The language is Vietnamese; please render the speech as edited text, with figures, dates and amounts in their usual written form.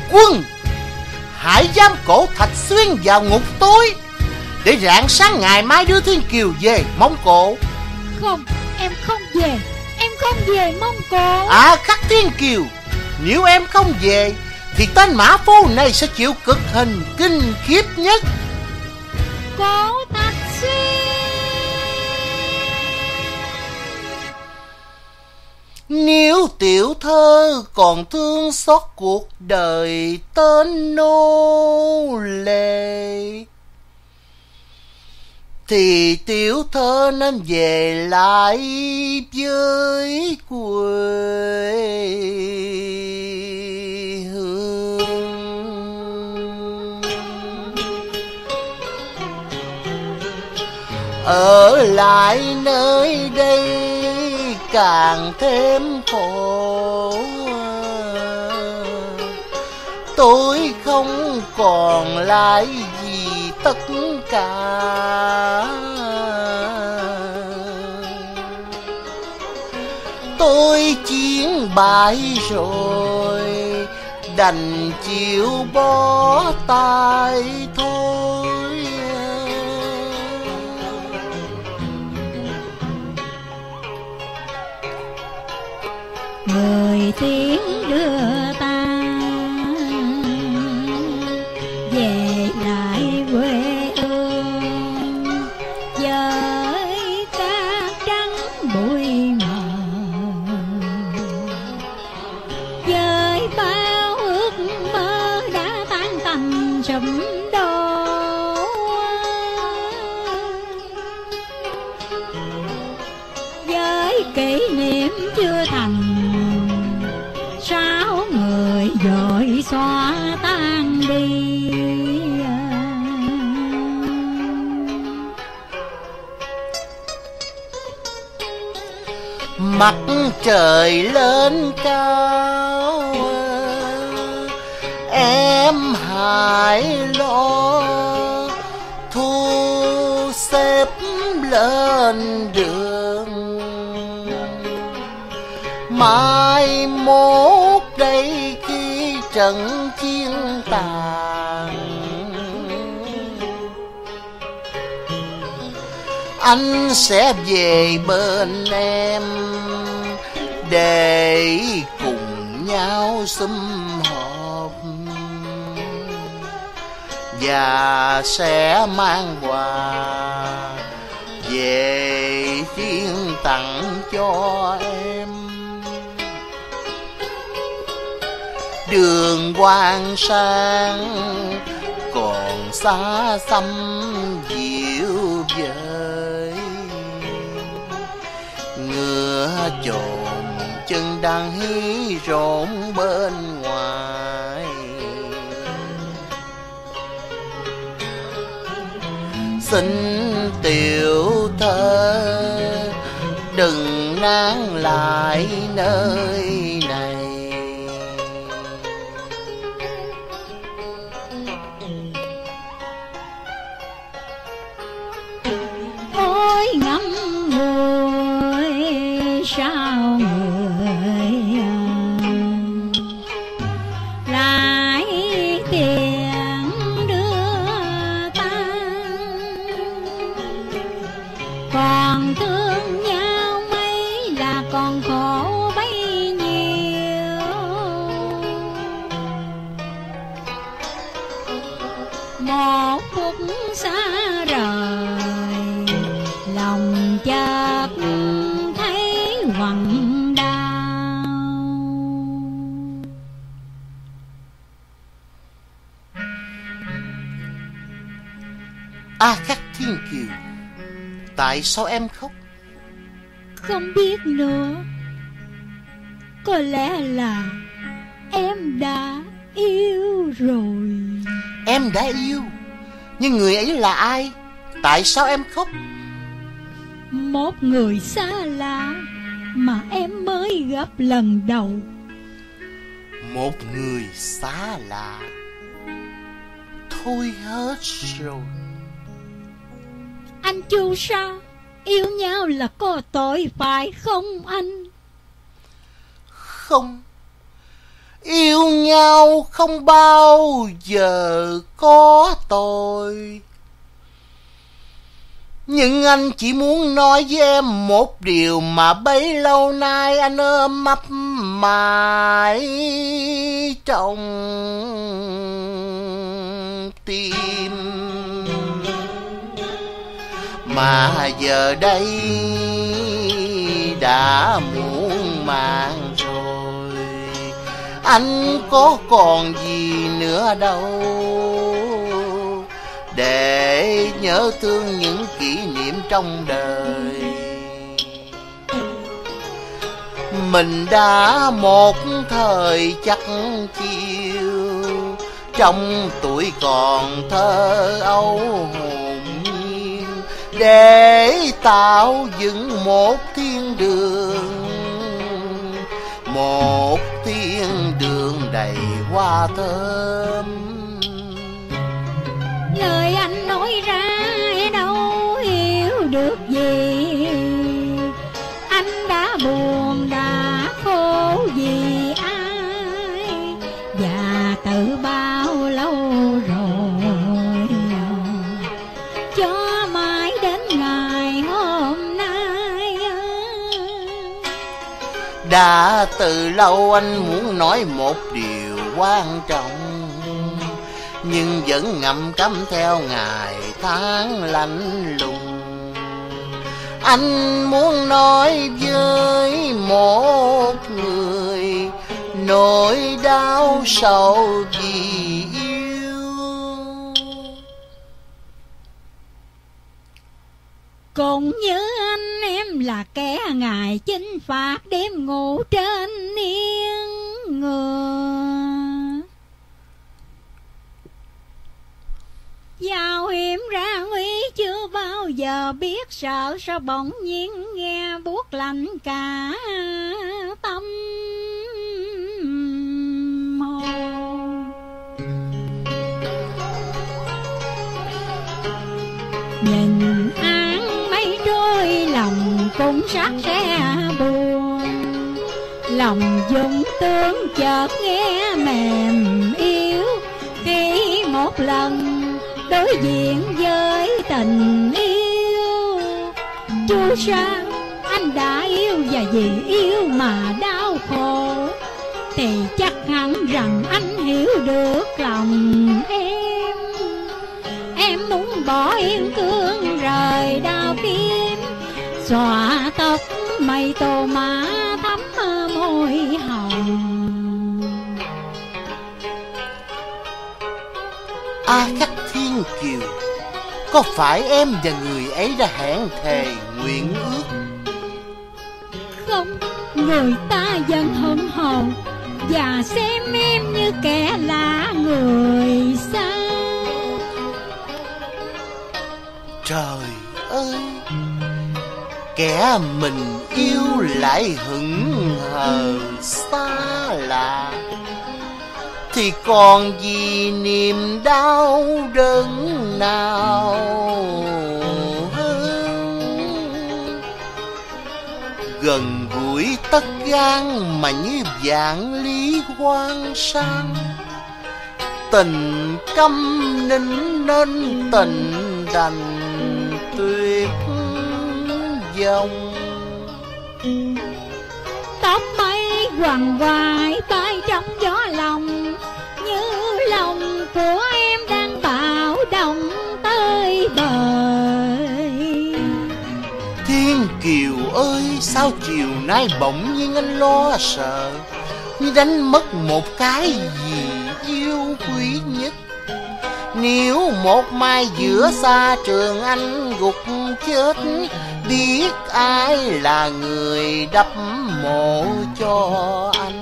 quân, hãy giam cổ Thạch Xuyên vào ngục tối, để rạng sáng ngày mai đưa Thiên Kiều về Mông Cổ. Không, em không về. Em không về Mông Cổ. À Khắc Thiên Kiều, nếu em không về thì tên mã phu này sẽ chịu cực hình kinh khiếp nhất. Cổ Thạch Xuyên. Nếu tiểu thơ còn thương xót cuộc đời tên nô lệ, thì tiểu thơ nên về lại với quê hương. Ở lại nơi đây càng thêm khổ, tôi không còn lại gì tất cả. Tôi chiến bại rồi, đành chịu bó tay thôi. Người tiếng đưa ta về lại quê hương, với cát trắng bụi mờ, với bao ước mơ đã tan tành sụm đổ, với kỷ niệm chưa thành, sao người vội xóa tan đi. Mặt trời lên cao, em hãy lo thu xếp lên đường. Mai mốt đây khi trận chiến tàn, anh sẽ về bên em để cùng nhau sum họp, và sẽ mang quà về riêng tặng cho em. Đường quang sang còn xa xăm dịu dời, ngựa chồn chân đang hí rộn bên ngoài. Xin tiểu thơ đừng nán lại nơi này, ôi ngắm người sao người lại tiền đưa ta, còn thương nhau mấy là còn khổ bấy nhiêu. Một phút xa rời, lòng chợt thấy quặn đau. A Khắc Thiên Kiều, tại sao em khóc? Không biết nữa, có lẽ là em đã yêu rồi. Em đã yêu, nhưng người ấy là ai? Tại sao em khóc? Một người xa lạ mà em mới gặp lần đầu. Một người xa lạ? Thôi hết rồi. Anh Chu Sa, yêu nhau là có tội phải không anh? Không, Yêu nhau không bao giờ có tội. Nhưng anh chỉ muốn nói với em một điều mà bấy lâu nay anh ôm ấp mãi trong tim. Mà giờ đây đã muộn màng rồi, anh có còn gì nữa đâu để nhớ thương những kỷ niệm trong đời. Mình đã một thời chắc chiêu, trong tuổi còn thơ ấu hồn nhiên, để tạo dựng một thiên đường đầy hoa thơm. Lời anh nói ra đâu hiểu được gì, anh đã buồn đã khổ vì ai, và từ bao lâu rồi, cho mãi đến ngày hôm nay. Đã từ lâu anh muốn nói một điều quan trọng, nhưng vẫn ngậm cấm theo ngày tháng lạnh lùng. Anh muốn nói với một người nỗi đau sầu vì yêu. Cũng như anh em là kẻ ngày chinh phạt đêm ngủ trên yên ngựa, giao hiểm ra nguy chưa bao giờ biết sợ, sao bỗng nhiên nghe buốt lạnh cả tâm hồn. Nhìn áng mây trôi lòng cũng sắc sẽ buồn, lòng dung tướng chợt nghe mềm yếu, khi một lần đối diện với tình yêu. Chu sa anh đã yêu, và vì yêu mà đau khổ, thì chắc hẳn rằng anh hiểu được lòng em. Em muốn bỏ yên cương rời đau kiếm, xòa tóc mây tô má thắm môi hồng. A Khắc Thiên Kiều, có phải em và người ấy đã hẹn thề nguyện ước? Không, người ta vẫn hận hồn và xem em như kẻ lạ người xa. Trời ơi, kẻ mình yêu lại hững hờ xa lạ, thì còn gì niềm đau đớn nào hơn. Gần gũi tất gan mà như vạn lý quang sang, tình câm nín nên tình đành tuyệt vọng. Tóc mây quằn quại bay trong gió lòng, như lòng của em đang bạo động tới bời. Thiên Kiều ơi, sao chiều nay bỗng nhiên anh lo sợ, như đánh mất một cái gì yêu quý nhất. Nếu một mai giữa xa trường anh gục chết, biết ai là người đắp mộ cho anh.